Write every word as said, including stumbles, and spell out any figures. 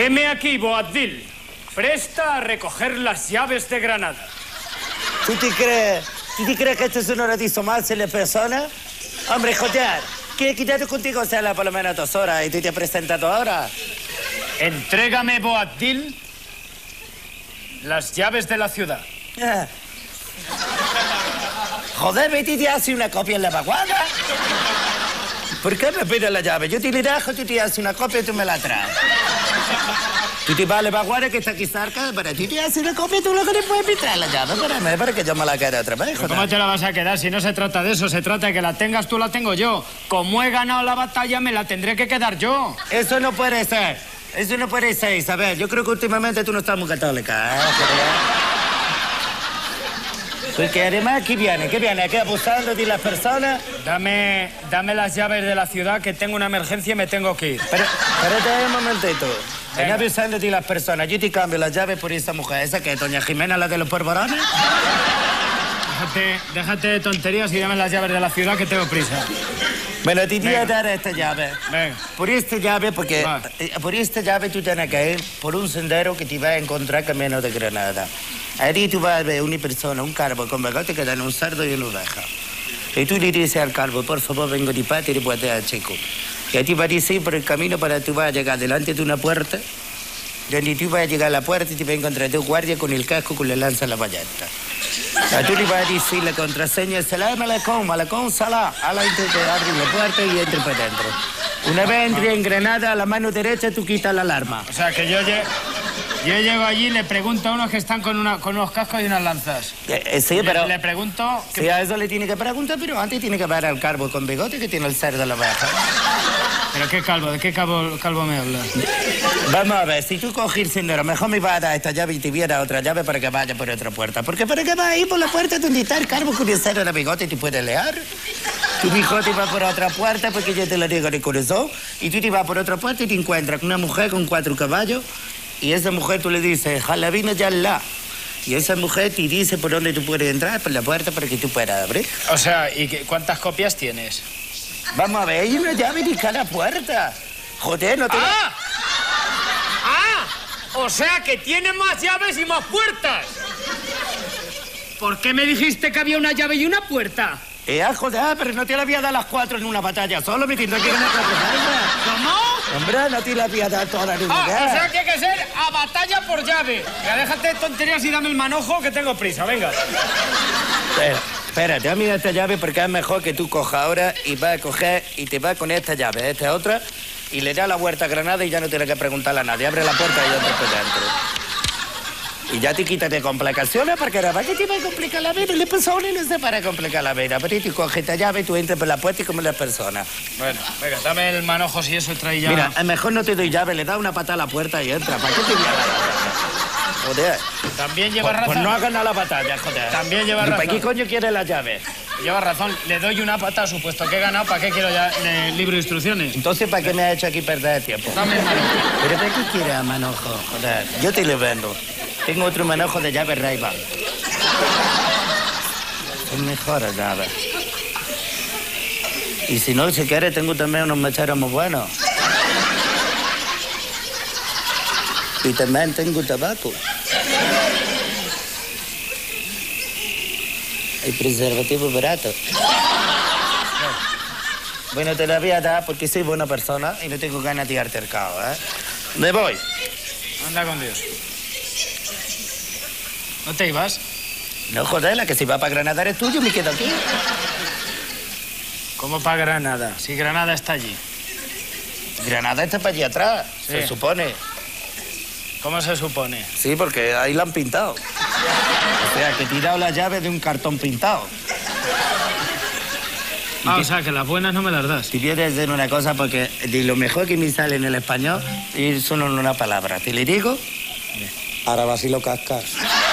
Heme aquí, Boabdil. Presta a recoger las llaves de Granada. ¿Tú te crees, ¿tú te crees que esto es una noticia más en la persona? Hombre, joder, que quítate contigo sea por lo menos dos horas y tú te has presentado ahora. Entrégame, Boabdil, las llaves de la ciudad. Ah. Joder, Betty te hace una copia en la vaguada. ¿Por qué me pides la llave? Yo te la dejo, tú te haces una copia y tú me la traes. Tú te vas a la vaguada que está aquí cerca, para ti te haces una copia y tú luego te puedes traer la llave para mí, para que yo me la quede otra vez, joder. ¿Cómo te la vas a quedar? Si no se trata de eso, se trata de que la tengas tú, la tengo yo. Como he ganado la batalla, me la tendré que quedar yo. Eso no puede ser. Eso no puede ser, Isabel. Yo creo que últimamente tú no estás muy católica, ¿eh? Porque además, ¿qué viene? ¿Qué viene? ¿Aquí abusando de las personas? Dame, dame las llaves de la ciudad, que tengo una emergencia y me tengo que ir. Pero, espérate un momentito. Ven abusando de las personas. Yo te cambio las llaves por esa mujer. ¿Esa que es doña Jimena, la de los polvorones? Déjate, déjate de tonterías y dame las llaves de la ciudad, que tengo prisa. Bueno, te voy a dar esta llave. Venga. Por esta llave, porque Va. por esta llave tú tienes que ir por un sendero que te va a encontrar camino de Granada. Ahí tú vas a ver una persona, un calvo con bigote que dan un cerdo y una oveja. Y tú le dices al calvo, por favor, vengo de parte y le puedes dar chico. Y a ti va a decir por el camino para tú vas a llegar delante de una puerta, donde tú vas a llegar a la puerta y te va a encontrar tu guardia con el casco con la lanza en la ballesta. A tú le vas a decir la contraseña, salam alaikum, malacón, salam. A la gente te abre la puerta y entra para adentro. Una vez entre en Granada, a la mano derecha tú quitas la alarma. O sea, que yo, lle yo llego allí y le pregunto a unos que están con, una, con unos cascos y unas lanzas. Eh, eh, sí, pero... Le, le pregunto... Sí, a eso le tiene que preguntar, pero antes tiene que ver al calvo con bigote que tiene el cerdo en la oveja. ¿Pero qué calvo? ¿De qué calvo, calvo me hablas? Vamos a ver, si tú coges el sendero, mejor me vas a dar esta llave y te voy a dar otra llave para que vaya por otra puerta. Porque para que vas a ir por la puerta donde está el calvo con el cerdo en la bigote y te puedes leer. Tu bigote va por otra puerta porque yo te lo digo de corazón. Y tú te vas por otra puerta y te encuentras con una mujer con cuatro caballos. Y esa mujer tú le dices, jalabina ya la. Y esa mujer te dice por dónde tú puedes entrar, por la puerta, para que tú puedas abrir. O sea, ¿y qué, cuántas copias tienes? Vamos a ver, hay una llave de cada puerta. Joder, no te... ¡Ah! ¡Ah! O sea, que tiene más llaves y más puertas. ¿Por qué me dijiste que había una llave y una puerta? Eh, joder, pero no te la había dado las cuatro en una batalla solo, me tendré que ganar cuatro. ¿Cómo? Hombre, no te la había dado toda en una Ah, guerra. o sea, que hay que ser a batalla por llave. Ya déjate de tonterías y dame el manojo, que tengo prisa, venga. Espera, espera, dame esta llave porque es mejor que tú cojas ahora y vas a coger y te vas con esta llave, esta otra, y le das la vuelta a Granada y ya no tienes que preguntarle a nadie. Abre la puerta y entra por dentro. Y ya te quitas de complicaciones porque ahora que te va a complicar la vida. Le personas no se para complicar la vida. Pero tú coges esta llave y tú entras por la puerta y como las personas. Bueno, venga, dame el manojo si eso trae ya... Mira, a mejor no te doy llave, le das una patada a la puerta y entra. ¿Para qué te voy a dar? Joder. También lleva Pues, razón. pues no ha ganado la batalla, joder. También lleva ¿Y razón. para qué coño quiere la llave? Lleva razón. Le doy una patada, supuesto que he ganado. ¿Para qué quiero ya el libro de instrucciones? Entonces, ¿para qué me ha hecho aquí perder el tiempo? Dame el manojo. ¿Pero para qué quiere a manojo? Joder, yo te lo vendo. Tengo otro manojo de llave Ray-Ban. Es mejor llave. Y si no, si quiere, tengo también unos mecheros muy buenos. Y también tengo tabaco. Y preservativo barato. Bueno, te la voy a dar porque soy buena persona y no tengo ganas de altercado, ¿eh? Me voy. Anda con Dios. ¿No te ibas? No, joder, la que se va para Granada eres tú, yo me quedo aquí. ¿Cómo para Granada? Si Granada está allí. Granada está para allí atrás, Sí. se supone. ¿Cómo se supone? Sí, porque ahí la han pintado. O sea, que he tirado la llave de un cartón pintado. Ah, o sea, que las buenas no me las das. Te voy a decir una cosa porque de lo mejor que me sale en el español es solo una palabra. ¿Te le digo? Ahora vas y lo cascas.